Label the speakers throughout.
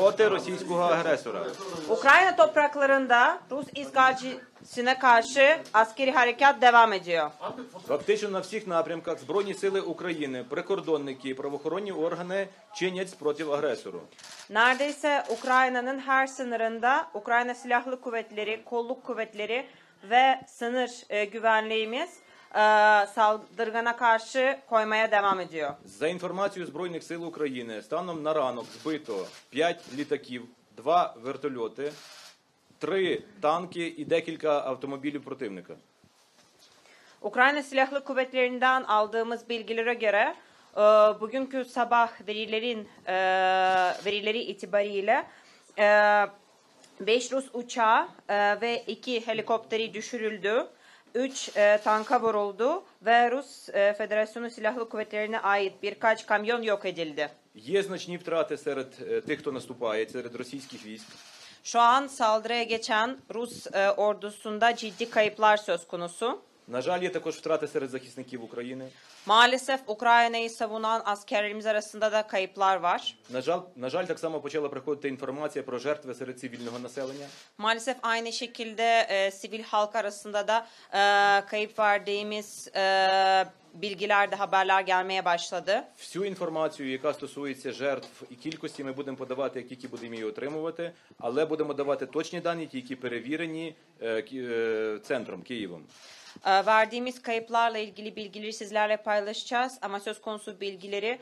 Speaker 1: проти російського агресора.
Speaker 2: Ukrayna topraklarında Rus işgalcisine karşı askeri harekat devam ediyor.
Speaker 1: Фактично на всіх напрямках Збройні сили України, прикордонники і правоохоронні органи чинять спротив агресору.
Speaker 2: Neredeyse Ukrayna'nın her sınırında Ukrayna Silahlı Kuvvetleri, Kolluk Kuvvetleri ve sınır güvenliğimiz saldırgana karşı koymaya devam ediyor.
Speaker 1: За інформацією Збройних сил України, станом на ранок збито 5 літаків, 2 вертольоти, 3 танки і декілька автомобілів противника.
Speaker 2: Ukrayna Silahlı Kuvvetleri'nden aldığımız bilgilere göre bugünkü sabah verileri itibariyle 5 Rus uçağı ve 2 helikopteri düşürüldü. 3 tanka vuruldu ve Rus Federasyonu Silahlı Kuvvetleri'ne ait birkaç kamyon yok edildi.
Speaker 1: Є значні втрати серед тих, хто наступає, серед російських військ.
Speaker 2: Şu an saldırıya geçen Rus ordusunda ciddi kayıplar söz konusu.
Speaker 1: На жаль, є також втрати серед захисників України.
Speaker 2: Maalesef Ukrayna'yı savunan askerlerimiz arasında da kayıplar var.
Speaker 1: На жаль, так само почала приходити інформація про жертви серед цивільного населення.
Speaker 2: Maalesef aynı şekilde sivil halk arasında da kayıp verdiğimiz bilgiler de haberler gelmeye başladı.
Speaker 1: Всю інформацію, яка стосується жертв і кількості, ми будемо подавати, як тільки будемо її отримувати, але будемо давати точні дані, ті, які перевірені центром, Києвом.
Speaker 2: Verdiğimiz kayıplarla ilgili bilgileri sizlerle paylaşacağız ama söz konusu bilgileri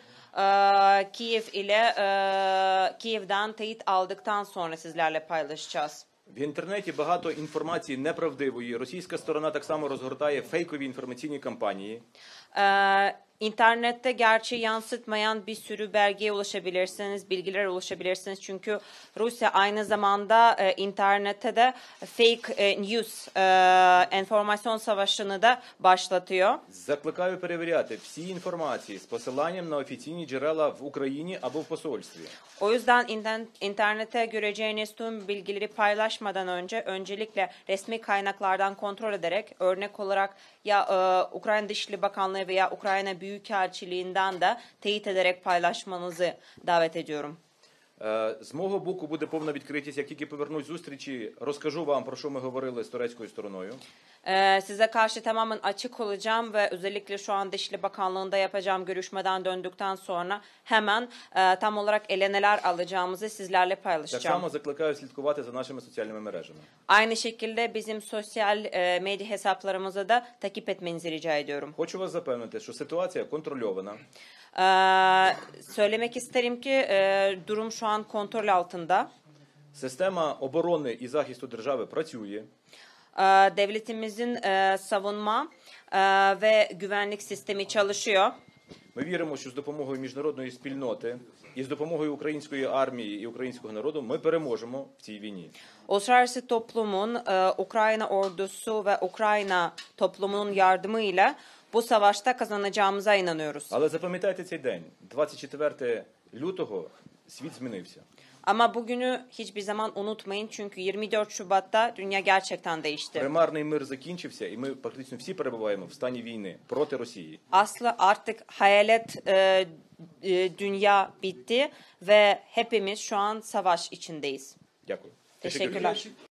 Speaker 2: Kiev'den teyit aldıktan sonra sizlerle paylaşacağız.
Speaker 1: В інтернеті багато інформації неправдивої. Російська сторона так само розгортає фейкові інформаційні кампанії.
Speaker 2: İnternette gerçeği yansıtmayan bir sürü belgeye ulaşabilirsiniz, bilgilere ulaşabilirsiniz. Çünkü Rusya aynı zamanda internette de fake news, enformasyon savaşını da başlatıyor.
Speaker 1: Закликаю перевіряти всі інформації з посиланням на офіційні джерела в Україні або в посольстві.
Speaker 2: O yüzden internette göreceğiniz tüm bilgileri paylaşmadan önce öncelikle resmi kaynaklardan kontrol ederek örnek olarak ya Ukrayna Dışişleri Bakanlığı veya Ukrayna Büyükelçiliğinden de teyit ederek paylaşmanızı davet ediyorum.
Speaker 1: З мого боку буде повна відкритість. Як тільки повернусь з зустрічі, розкажу вам, про що ми говорили з турецькою стороною.
Speaker 2: Size karşı tamamen açık olacağım ve özellikle şu an Dışişleri Bakanlığı'nda yapacağım görüşmeden döndükten sonra hemen tam olarak ele neler alacağımızı sizlerle
Speaker 1: Так
Speaker 2: paylaşacağım.
Speaker 1: само закликаю слідкувати за нашими соціальними мережами.
Speaker 2: Aynı şekilde bizim sosyal medya hesaplarımızı da takip etmenizi rica ediyorum.
Speaker 1: Хочу вас запевнити, що ситуація контрольована.
Speaker 2: Söylemek isterim ki durum şu an kontrol altında.
Speaker 1: Система оборони і захисту держави працює.
Speaker 2: Devletimizin savunma ve güvenlik sistemi çalışıyor.
Speaker 1: Ми віримо, що з допомогою міжнародної спільноти і з допомогою української армії і українського народу ми переможемо в цій війні.
Speaker 2: Uluslararası toplumun, Ukrayna ordusu ve Ukrayna toplumunun yardımıyla bu savaşta kazanacağımıza inanıyoruz.
Speaker 1: Але запам'ятайте цей день, 24 лютого, світ змінився.
Speaker 2: Ama bugünü hiçbir zaman unutmayın çünkü 24 Şubat'ta dünya gerçekten değişti.
Speaker 1: Примарний мир закінчився, і ми практично всі перебуваємо в стані війни проти Росії.
Speaker 2: Aslı artık hayalet dünya bitti ve hepimiz şu an savaş içindeyiz.
Speaker 1: Дякую.
Speaker 2: Teşekkürler.